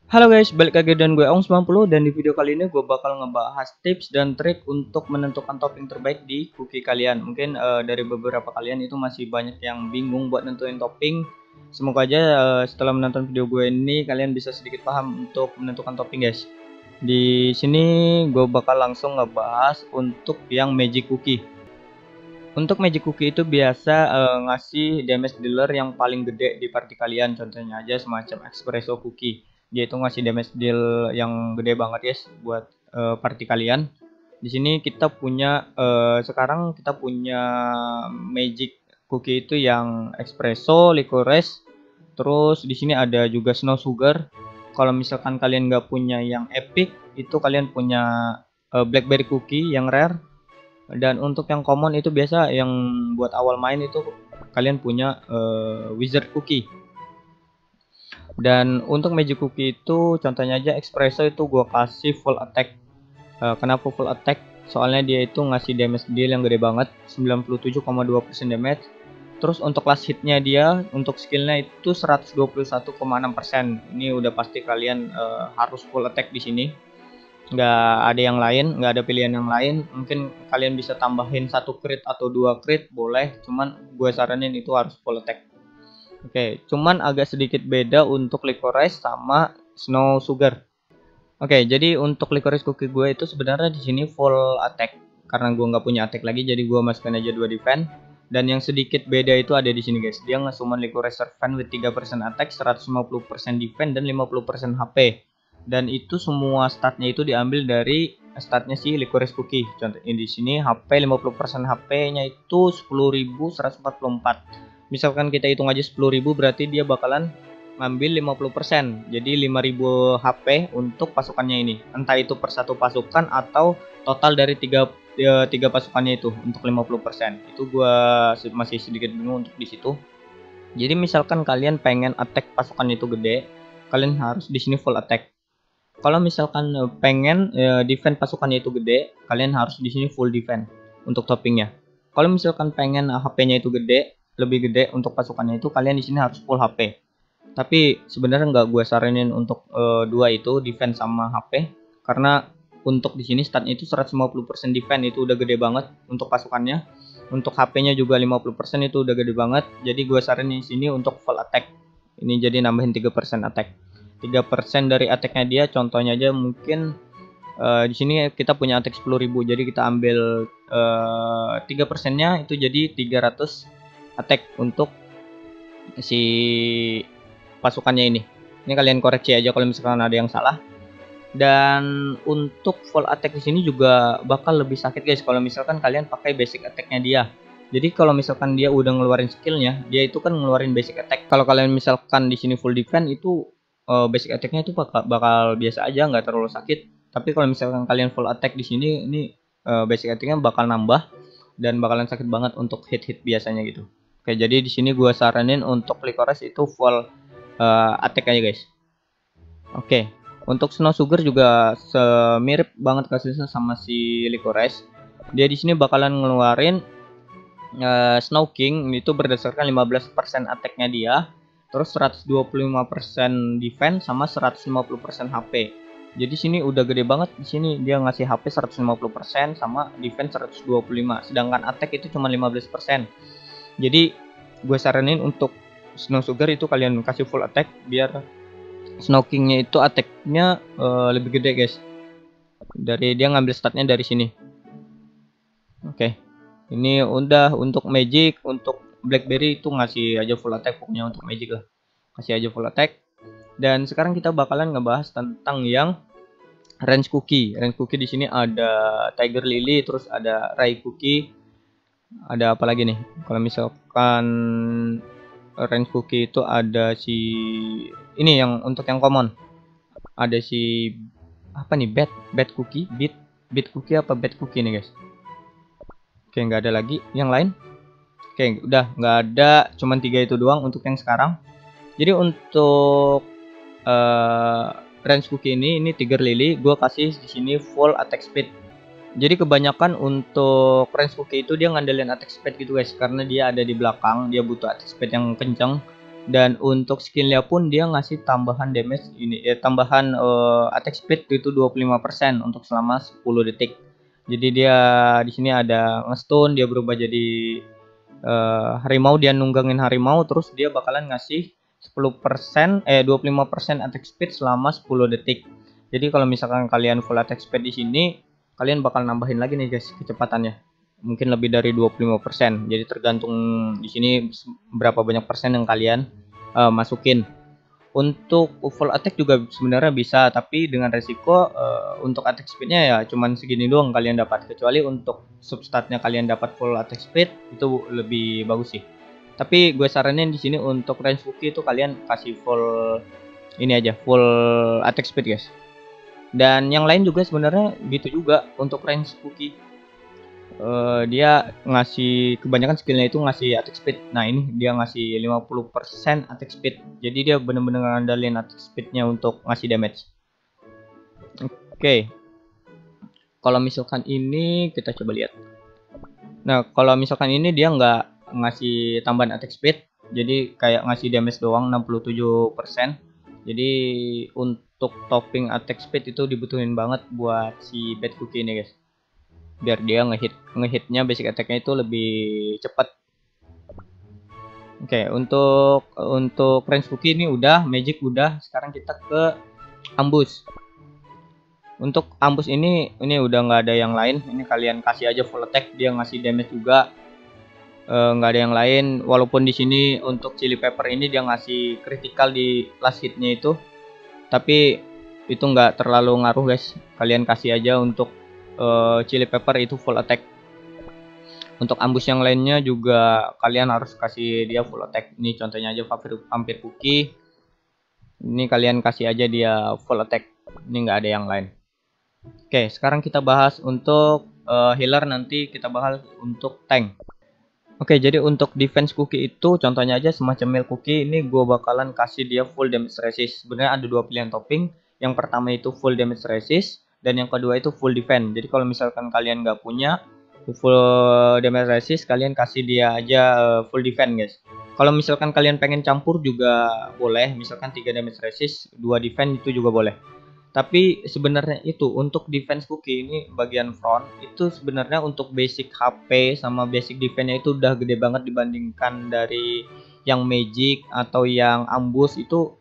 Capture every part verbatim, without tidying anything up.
Halo guys, balik lagi dan gue Ong sembilan puluh dan di video kali ini gue bakal ngebahas tips dan trik untuk menentukan topping terbaik di cookie kalian. Mungkin uh, dari beberapa kalian itu masih banyak yang bingung buat nentuin topping. Semoga aja uh, setelah menonton video gue ini kalian bisa sedikit paham untuk menentukan topping guys. Di sini gue bakal langsung ngebahas untuk yang magic cookie. Untuk magic cookie itu biasa uh, ngasih damage dealer yang paling gede di party kalian. Contohnya aja semacam espresso cookie. Dia itu ngasih damage deal yang gede banget guys buat uh, party kalian. Di sini kita punya uh, sekarang kita punya magic cookie itu yang espresso, licorice. Terus di sini ada juga snow sugar. Kalau misalkan kalian nggak punya yang epic, itu kalian punya uh, blackberry cookie yang rare. Dan untuk yang common itu biasa yang buat awal main itu kalian punya uh, wizard cookie. Dan untuk magic cookie itu contohnya aja espresso itu gua kasih full attack. Uh, kenapa full attack? Soalnya dia itu ngasih damage deal yang gede banget, sembilan puluh tujuh koma dua persen damage. Terus untuk last hitnya dia untuk skillnya itu seratus dua puluh satu koma enam persen. Ini udah pasti kalian uh, harus full attack di sini. Nggak ada yang lain, nggak ada pilihan yang lain. Mungkin kalian bisa tambahin satu crit atau dua crit boleh, cuman gue saranin itu harus full attack. Oke, cuman agak sedikit beda untuk licorice sama snow sugar. Oke, jadi untuk licorice cookie gue itu sebenarnya di sini full attack karena gue nggak punya attack lagi, jadi gue masukkan aja dua defense. Dan yang sedikit beda itu ada di sini guys, dia ngesummon licorice servant with tiga persen attack, seratus lima puluh persen defense dan lima puluh persen H P. Dan itu semua statnya itu diambil dari statnya si licorice cookie. Contohnya di sini H P lima puluh persen, H P-nya itu sepuluh ribu seratus empat puluh empat. Misalkan kita hitung aja sepuluh ribu berarti dia bakalan ngambil lima puluh persen. Jadi lima ribu H P untuk pasukannya ini. Entah itu per satu pasukan atau total dari tiga tiga pasukannya itu untuk lima puluh persen. Itu gua masih sedikit bingung untuk di situ. Jadi misalkan kalian pengen attack pasukan itu gede, kalian harus di sini full attack. Kalau misalkan pengen uh, defense pasukannya itu gede, kalian harus di sini full defense untuk toppingnya. Kalau misalkan pengen uh, H P-nya itu gede, lebih gede untuk pasukannya itu, kalian di sini harus full H P. Tapi sebenarnya nggak gue saranin untuk uh, dua itu defense sama H P, karena untuk di sini statnya itu seratus lima puluh persen defense itu udah gede banget untuk pasukannya. Untuk H P-nya juga lima puluh persen itu udah gede banget. Jadi gue saranin di sini untuk full attack. Ini jadi nambahin tiga persen attack. tiga persen dari attack-nya dia, contohnya aja mungkin uh, di sini kita punya attack sepuluh ribu, jadi kita ambil uh, tiga persennya itu jadi tiga ratus attack untuk si pasukannya ini. Ini kalian koreksi aja kalau misalkan ada yang salah. Dan untuk full attack di sini juga bakal lebih sakit guys kalau misalkan kalian pakai basic attack-nya dia. Jadi kalau misalkan dia udah ngeluarin skillnya, dia itu kan ngeluarin basic attack. Kalau kalian misalkan di sini full defense itu uh, basic attack-nya itu bakal, bakal biasa aja, nggak terlalu sakit. Tapi kalau misalkan kalian full attack di sini, ini uh, basic attack-nya bakal nambah dan bakalan sakit banget untuk hit-hit biasanya gitu. Oke, jadi di sini gua saranin untuk licorice itu full uh, attack aja guys. Oke, untuk snow sugar juga semirip banget kasusnya sama si licorice. Dia di sini bakalan ngeluarin uh, Snow King itu berdasarkan lima belas persen attack-nya dia, terus seratus dua puluh lima persen defense sama seratus lima puluh persen H P. Jadi sini udah gede banget, di sini dia ngasih H P seratus lima puluh persen sama defense seratus dua puluh lima, sedangkan attack itu cuma lima belas persen. Jadi gue saranin untuk Snow Sugar itu kalian kasih full attack biar Snow King-nya itu attack-nya uh, lebih gede guys. Dari dia ngambil statnya dari sini. Oke. Okay. Ini udah untuk magic, untuk blackberry itu ngasih aja full attack pokoknya untuk magic lah. Kasih aja full attack. Dan sekarang kita bakalan ngebahas tentang yang range cookie. Range cookie di sini ada Tiger Lily, terus ada Ray cookie. Ada apa lagi nih? Kalau misalkan range cookie itu ada si ini yang untuk yang common. Ada si apa nih? Bad bad cookie, bit bit cookie apa bad cookie nih guys? Oke, nggak ada lagi yang lain. Oke, udah nggak ada, cuman tiga itu doang untuk yang sekarang. Jadi untuk uh, range cookie ini, ini Tiger Lily, gue kasih di sini full attack speed. Jadi kebanyakan untuk range cookie itu dia ngandelin attack speed gitu guys, karena dia ada di belakang, dia butuh attack speed yang kencang. Dan untuk skillnya pun dia ngasih tambahan damage ini ya, tambahan uh, attack speed itu dua puluh lima persen untuk selama sepuluh detik. Jadi dia di sini ada ngestun, dia berubah jadi uh, harimau, dia nunggangin harimau, terus dia bakalan ngasih sepuluh persen eh dua puluh lima persen attack speed selama sepuluh detik. Jadi kalau misalkan kalian full attack speed di sini, kalian bakal nambahin lagi nih guys kecepatannya. Mungkin lebih dari dua puluh lima persen. Jadi tergantung di sini berapa banyak persen yang kalian uh, masukin. Untuk full attack juga sebenarnya bisa, tapi dengan resiko uh, untuk attack speednya ya cuman segini doang kalian dapat, kecuali untuk substatnya kalian dapat full attack speed itu lebih bagus sih. Tapi gue saranin di sini untuk range cookie itu kalian kasih full ini aja, full attack speed guys. Dan yang lain juga sebenarnya gitu juga untuk range cookie. Uh, dia ngasih kebanyakan skillnya itu ngasih attack speed. Nah ini dia ngasih lima puluh persen attack speed, jadi dia bener-bener ngandalin attack speednya untuk ngasih damage. Oke, okay. Kalau misalkan ini kita coba lihat. Nah kalau misalkan ini dia nggak ngasih tambahan attack speed, jadi kayak ngasih damage doang enam puluh tujuh persen. Jadi untuk topping attack speed itu dibutuhin banget buat si bad cookie ini guys, biar dia ngehit ngehitnya basic attacknya itu lebih cepat. Oke, okay, untuk untuk range cookie ini udah, magic udah, sekarang kita ke ambush. Untuk ambush ini ini udah nggak ada yang lain, ini kalian kasih aja full attack, dia ngasih damage juga, nggak e, ada yang lain. Walaupun di sini untuk chili pepper ini dia ngasih critical di last hitnya itu, tapi itu nggak terlalu ngaruh guys, kalian kasih aja untuk Uh, chili pepper itu full attack. Untuk ambush yang lainnya juga kalian harus kasih dia full attack. Ini contohnya aja vampir, vampir cookie, ini kalian kasih aja dia full attack, ini nggak ada yang lain. Oke, sekarang kita bahas untuk uh, healer, nanti kita bahas untuk tank. Oke, jadi untuk defense cookie itu contohnya aja semacam milk cookie, ini gue bakalan kasih dia full damage resist. Sebenarnya ada dua pilihan topping, yang pertama itu full damage resist, dan yang kedua itu full defense. Jadi kalau misalkan kalian nggak punya full damage resist, kalian kasih dia aja full defense guys. Kalau misalkan kalian pengen campur juga boleh, misalkan tiga damage resist, dua defense itu juga boleh. Tapi sebenarnya itu untuk defense cookie ini bagian front itu sebenarnya untuk basic H P sama basic defense-nya itu udah gede banget dibandingkan dari yang magic atau yang ambush. Itu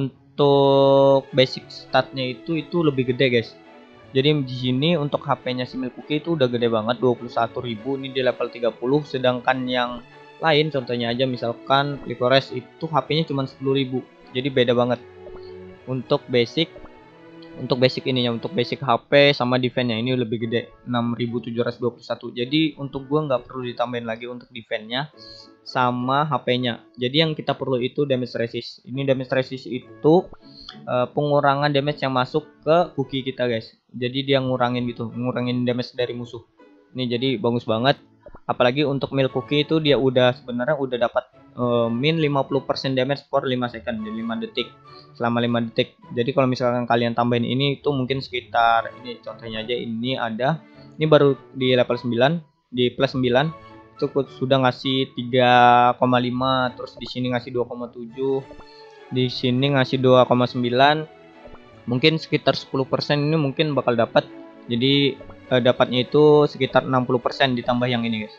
untuk basic statnya itu itu lebih gede guys. Jadi di sini untuk H P-nya si milk cookie itu udah gede banget, dua puluh satu ribu, ini di level tiga puluh, sedangkan yang lain contohnya aja misalkan Licorice itu H P-nya cuma sepuluh ribu. Jadi beda banget. Untuk basic Untuk basic ininya, untuk basic H P sama defense-nya ini lebih gede, enam ribu tujuh ratus dua puluh satu. Jadi untuk gua nggak perlu ditambahin lagi untuk defense-nya sama H P-nya. Jadi yang kita perlu itu damage resist. Ini damage resist itu uh, pengurangan damage yang masuk ke cookie kita guys. Jadi dia ngurangin gitu, ngurangin damage dari musuh. Ini jadi bagus banget. Apalagi untuk milk cookie itu dia udah sebenarnya udah dapat uh, min lima puluh persen damage per lima second, jadi lima detik, selama lima detik. Jadi kalau misalkan kalian tambahin ini itu mungkin sekitar, ini contohnya aja, ini ada, ini baru di level sembilan, di plus sembilan itu sudah ngasih tiga koma lima, terus di sini ngasih dua koma tujuh, di sini ngasih dua koma sembilan, mungkin sekitar sepuluh persen ini mungkin bakal dapat. Jadi eh, dapatnya itu sekitar enam puluh persen ditambah yang ini guys.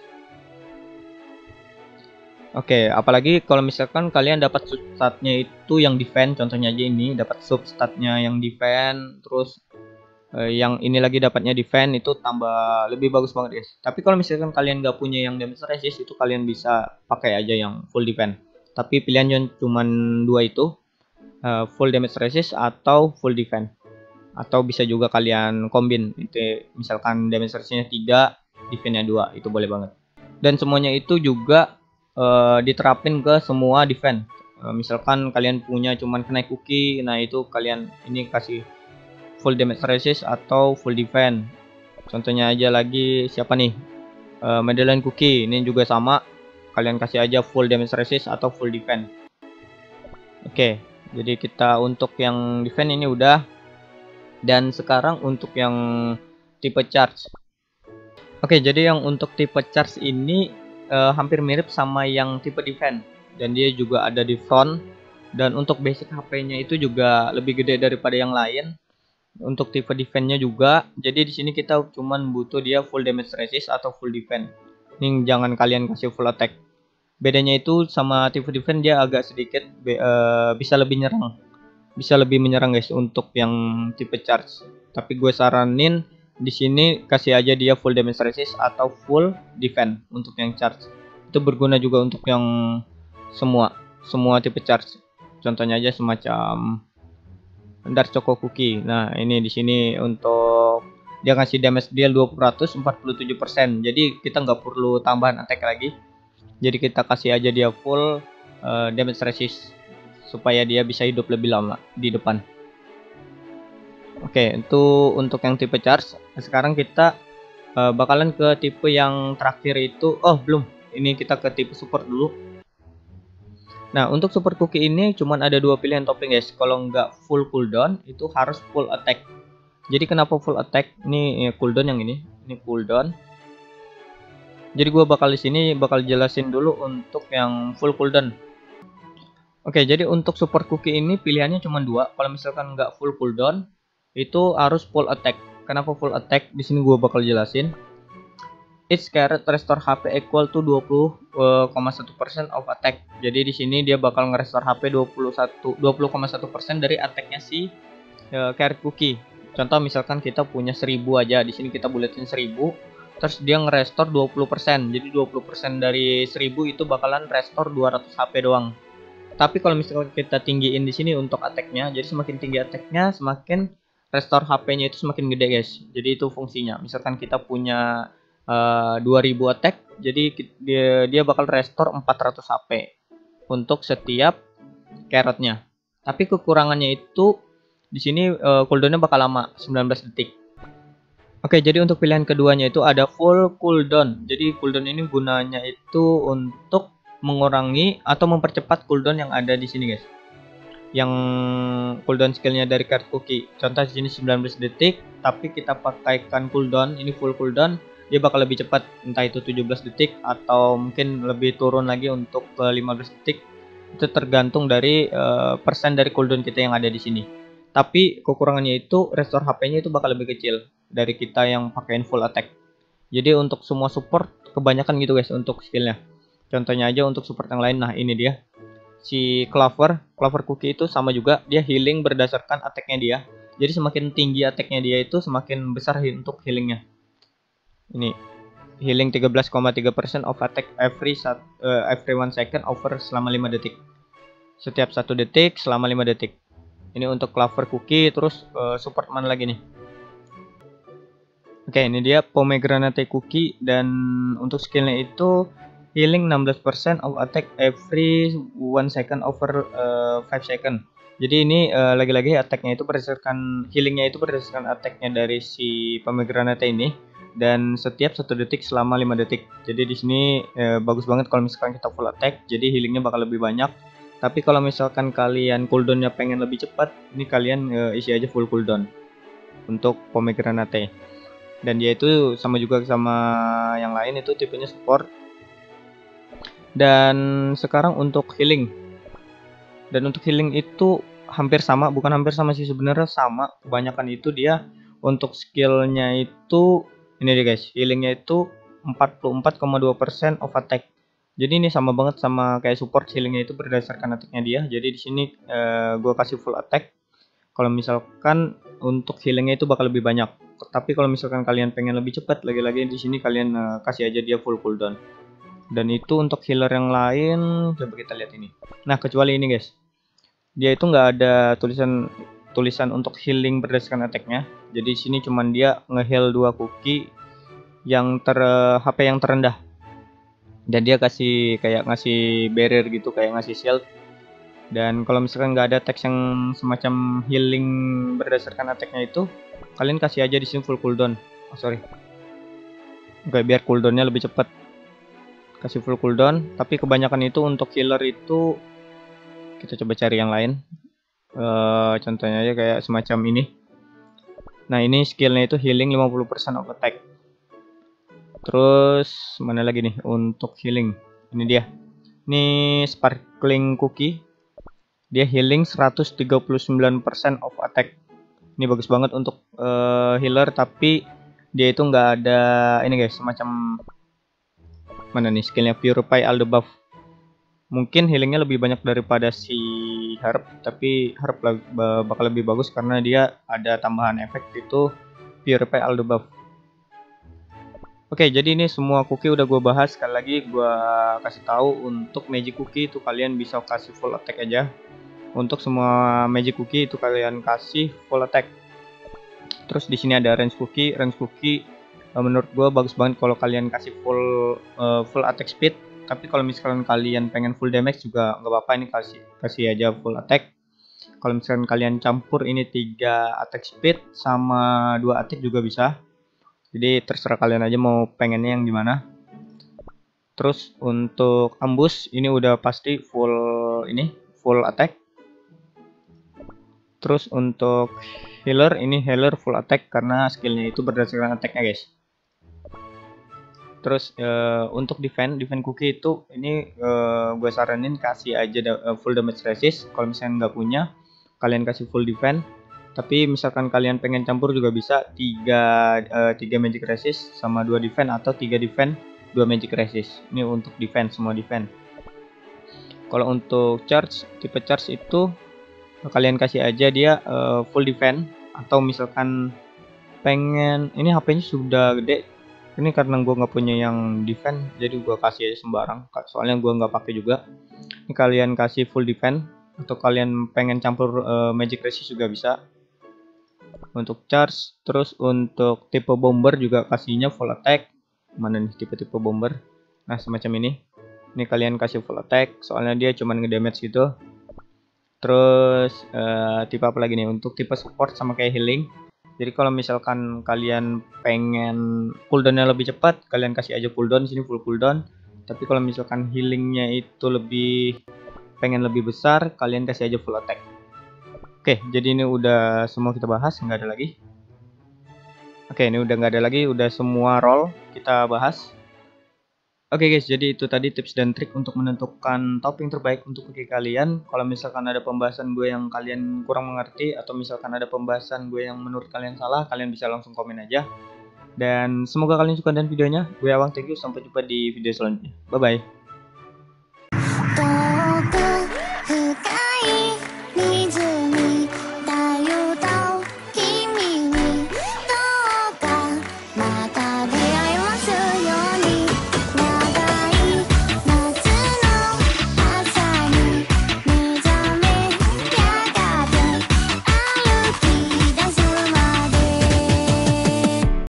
Oke, apalagi kalau misalkan kalian dapat substatnya itu yang defense, contohnya aja ini dapat substatnya yang defense, terus eh, yang ini lagi dapatnya defense, itu tambah lebih bagus banget guys. Tapi kalau misalkan kalian nggak punya yang damage resist, itu kalian bisa pakai aja yang full defense. Tapi pilihannya cuma dua itu, uh, full damage resist atau full defense. Atau bisa juga kalian combine, itu misalkan damage resistnya tiga, defense-nya dua, itu boleh banget. Dan semuanya itu juga uh, diterapin ke semua defense. Uh, misalkan kalian punya cuman kena cookie, nah itu kalian ini kasih full damage resist atau full defense. Contohnya aja lagi siapa nih, uh, medallion cookie, ini juga sama, kalian kasih aja full damage resist atau full defense. Oke, jadi kita untuk yang defense ini udah. Dan sekarang untuk yang tipe charge. Oke, jadi yang untuk tipe charge ini uh, hampir mirip sama yang tipe defense. dan dia juga ada di front. Dan untuk basic H P-nya itu juga lebih gede daripada yang lain. Untuk tipe defense-nya juga. Jadi di sini kita cuman butuh dia full damage resist atau full defense. Ini jangan kalian kasih full attack. Bedanya itu sama tipe defense dia agak sedikit be, uh, bisa lebih nyerang. Bisa lebih menyerang guys untuk yang tipe charge. Tapi gue saranin di sini kasih aja dia full damage resist atau full defense untuk yang charge. Itu berguna juga untuk yang semua semua tipe charge. Contohnya aja semacam Dark Choco Cookie. Nah, ini di sini untuk dia ngasih damage deal dua puluh ratus empat puluh tujuh persen. Jadi kita nggak perlu tambahan attack lagi. Jadi kita kasih aja dia full uh, damage resist supaya dia bisa hidup lebih lama di depan. Oke, itu untuk yang tipe charge. Sekarang kita uh, bakalan ke tipe yang terakhir itu. Oh, belum. Ini kita ke tipe support dulu. Nah, untuk super cookie ini cuman ada dua pilihan topping guys. Kalau nggak full cooldown itu harus full attack. Jadi kenapa full attack? Ini ya, cooldown yang ini. Ini cooldown. Jadi gua bakal di sini bakal jelasin dulu untuk yang full cooldown. Oke, jadi untuk super cookie ini pilihannya cuma dua. Kalau misalkan nggak full cooldown itu harus full attack. Kenapa full attack? Di sini gua bakal jelasin. Each carrot restore H P equal to dua puluh koma satu persen of attack. Jadi di sini dia bakal nge-restore H P dua puluh koma satu persen dari attack-nya si uh, carrot cookie. Contoh misalkan kita punya seribu aja, di sini kita buletin seribu, terus dia nge-restore dua puluh persen. Jadi dua puluh persen dari seribu itu bakalan restore dua ratus H P doang. Tapi kalau misalkan kita tinggiin di sini untuk attack-nya, jadi semakin tinggi attack-nya, semakin restore H P-nya itu semakin gede guys. Jadi itu fungsinya. Misalkan kita punya Uh, dua ribu attack, jadi dia, dia bakal restore empat ratus H P untuk setiap carrotnya. Tapi kekurangannya itu di sini uh, cooldownnya bakal lama, sembilan belas detik. Oke, jadi untuk pilihan keduanya itu ada full cooldown. Jadi cooldown ini gunanya itu untuk mengurangi atau mempercepat cooldown yang ada di sini guys. Yang cooldown skillnya dari carrot cookie. Contoh di sini sembilan belas detik, tapi kita pakaikan cooldown ini full cooldown, dia bakal lebih cepat, entah itu tujuh belas detik atau mungkin lebih turun lagi untuk ke lima belas detik. Itu tergantung dari uh, persen dari cooldown kita yang ada di sini. Tapi kekurangannya itu restore H P-nya itu bakal lebih kecil dari kita yang pakaiin full attack. Jadi untuk semua support kebanyakan gitu guys untuk skillnya. Contohnya aja untuk support yang lain, nah ini dia. Si Clover, Clover Cookie itu sama juga, dia healing berdasarkan attack-nya dia. Jadi semakin tinggi attack-nya dia itu semakin besar untuk healingnya. Ini healing tiga belas koma tiga persen of attack every sat, uh, every one second over selama lima detik. Setiap satu detik selama lima detik. Ini untuk Clover Cookie. Terus uh, support mana lagi nih? Oke, ini dia Pomegranate Cookie, dan untuk skillnya itu healing enam belas persen of attack every one second over uh, five second. Jadi ini lagi-lagi uh, attacknya itu berdasarkan healingnya itu berdasarkan attacknya dari si Pomegranate ini. Dan setiap satu detik selama lima detik. Jadi di sini eh, bagus banget kalau misalkan kita full attack, jadi healingnya bakal lebih banyak. Tapi kalau misalkan kalian cooldownnya pengen lebih cepat, ini kalian eh, isi aja full cooldown untuk Pomegranate. Dan dia itu sama juga sama yang lain, itu tipenya support. Dan sekarang untuk healing. Dan untuk healing itu hampir sama, bukan hampir sama sih, sebenarnya sama. Kebanyakan itu dia untuk skillnya itu ini dia guys, healingnya itu empat puluh empat koma dua persen of attack. Jadi ini sama banget sama kayak support, healingnya itu berdasarkan attacknya dia. Jadi di sini uh, gue kasih full attack. Kalau misalkan untuk healingnya itu bakal lebih banyak. Tapi kalau misalkan kalian pengen lebih cepat, lagi-lagi di sini kalian uh, kasih aja dia full cooldown. Dan itu untuk healer yang lain, coba kita lihat ini. Nah, kecuali ini guys, dia itu nggak ada tulisan tulisan untuk healing berdasarkan attacknya. Jadi sini cuman dia ngeheal dua cookie yang ter H P yang terendah, dan dia kasih kayak ngasih barrier gitu, kayak ngasih shield. Dan kalau misalkan nggak ada teks yang semacam healing berdasarkan attacknya itu, kalian kasih aja di sini full cooldown. Oh sorry, oke, biar cooldownnya lebih cepat, kasih full cooldown. Tapi kebanyakan itu untuk healer itu kita coba cari yang lain. Uh, contohnya aja kayak semacam ini. Nah ini skillnya itu healing lima puluh persen of attack. Terus mana lagi nih untuk healing? Ini dia Ini sparkling cookie, dia healing seratus tiga puluh sembilan persen of attack. Ini bagus banget untuk uh, healer, tapi dia itu nggak ada ini guys, semacam mana nih skillnya, Purify all the buff. Mungkin healingnya lebih banyak daripada si Herb, tapi Herb bakal lebih bagus karena dia ada tambahan efek itu Purify all the buff. Oke, jadi ini semua cookie udah gue bahas. Sekali lagi gue kasih tahu, untuk magic cookie itu kalian bisa kasih full attack aja. Untuk semua magic cookie itu kalian kasih full attack. Terus di sini ada range cookie. Range cookie uh, menurut gue bagus banget kalau kalian kasih full uh, full attack speed. Tapi kalau misalkan kalian pengen full damage juga nggak apa-apa, ini kasih kasih aja full attack. Kalau misalkan kalian campur ini tiga attack speed sama dua attack juga bisa. Jadi terserah kalian aja mau pengennya yang gimana. Terus untuk ambush ini udah pasti full ini full attack. Terus untuk healer ini healer full attack karena skillnya itu berdasarkan attacknya guys. Terus uh, untuk defense defense cookie itu ini uh, gue saranin kasih aja da full damage resist. Kalau misalnya nggak punya, kalian kasih full defense. Tapi misalkan kalian pengen campur juga bisa, tiga magic resist sama dua defense, atau tiga defense dua magic resist. Ini untuk defense, semua defense. Kalau untuk charge, tipe charge itu kalian kasih aja dia uh, full defense, atau misalkan pengen ini H P-nya sudah gede. Ini karena gue nggak punya yang defense, jadi gue kasih aja sembarang. Soalnya gue nggak pakai juga. Ini kalian kasih full defense, atau kalian pengen campur uh, magic resist juga bisa. Untuk charge, terus untuk tipe bomber juga kasihnya full attack. Mana nih tipe-tipe bomber? Nah semacam ini. Ini kalian kasih full attack, soalnya dia cuman ngedamage gitu. Terus uh, tipe apa lagi nih? Untuk tipe support sama kayak healing. Jadi kalau misalkan kalian pengen cooldownnya lebih cepat, kalian kasih aja cooldown, sini full cooldown. Tapi kalau misalkan healingnya itu lebih pengen lebih besar, kalian kasih aja full attack. Oke, jadi ini udah semua kita bahas, nggak ada lagi. Oke, ini udah nggak ada lagi, udah semua role kita bahas. Oke guys, jadi itu tadi tips dan trik untuk menentukan topping terbaik untuk cookie kalian. Kalau misalkan ada pembahasan gue yang kalian kurang mengerti, atau misalkan ada pembahasan gue yang menurut kalian salah, kalian bisa langsung komen aja. Dan semoga kalian suka dengan videonya. Gue Awang, thank you, sampai jumpa di video selanjutnya. Bye bye.